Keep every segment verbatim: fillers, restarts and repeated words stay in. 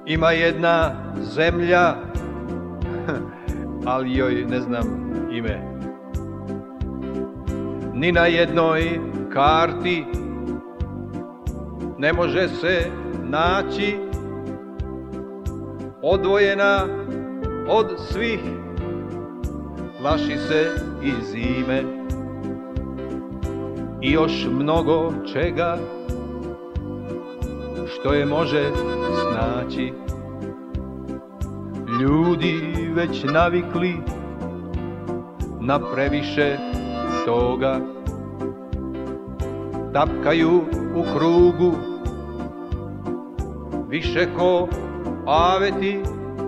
Ima jedna zemlja, ali joj ne znam ime. Ni na jednoj karti ne može se naći, odvojena od svih, plaši se i zime i još mnogo čega što je može snaći. Ljudi već navikli na previše toga, tapkaju u krugu više ko aveti,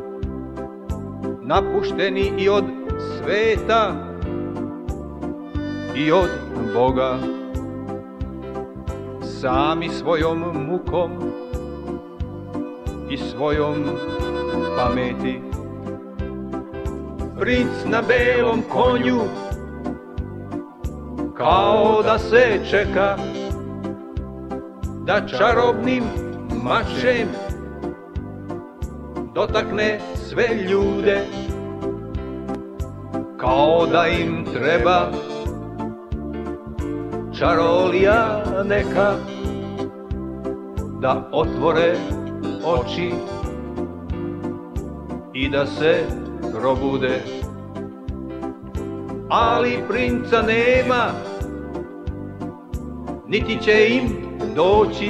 napušteni i od sveta i od Boga, sami svojom mukom i svojom pameti. Princ na belom konju kao da se čeka da čarobnim mačem dotakne sve ljude, kao da im treba čarolija neka da otvore oči i da se probude. Ali princa nema, niti će im doći,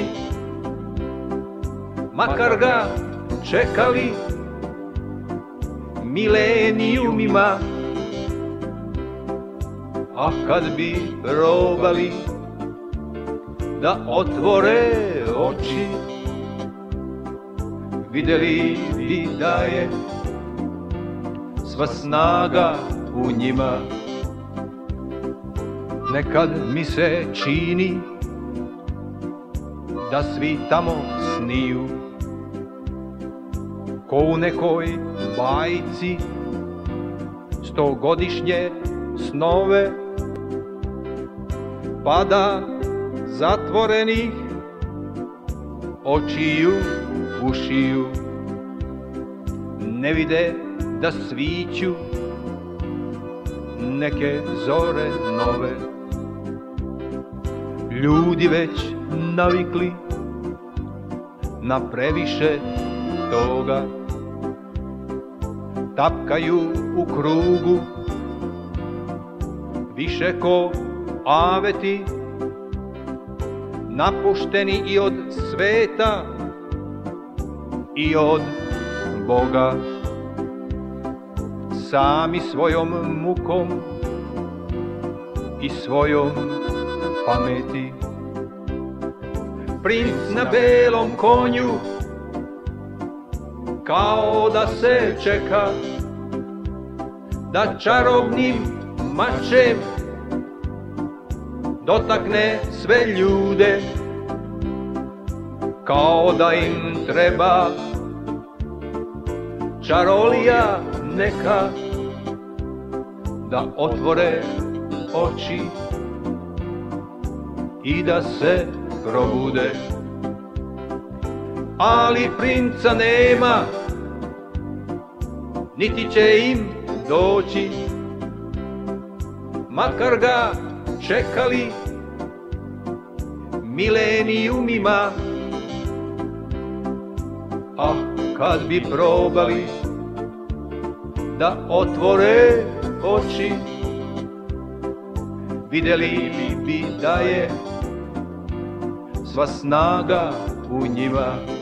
makar ga čekali milenijumima. A kad bi probali da otvore oči, vidjeli bi da je sva snaga u njima. Nekad mi se čini da svi tamo sniju, ko u nekoj bajci, stogodišnje snove, pa da zatvorenih očiju ušiju ne vide da sviću neke zore nove. Ljudi već navikli na previše toga, tapkaju u krugu više ko aveti, napušteni i od sveta i od Boga, sami svojom mukom i svojom pameti. Princ na belom konju kao da se čeka da čarobnim mačem dotakne sve ljude, kao da im treba čarolija neka da otvore oči i da se probude. Ali princa nema, niti će im doći, makar ga čekali milenijumima. Ah, kad bi probali da otvore oči, vidjeli bi da je sva snaga u njima.